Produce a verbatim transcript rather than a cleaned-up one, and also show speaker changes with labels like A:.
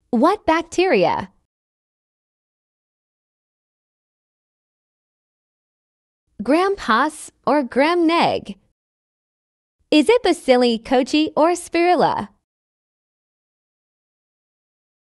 A: What bacteria? Gram-Positive or gram-neg? Is it Bacilli, Kochi, or Spirilla?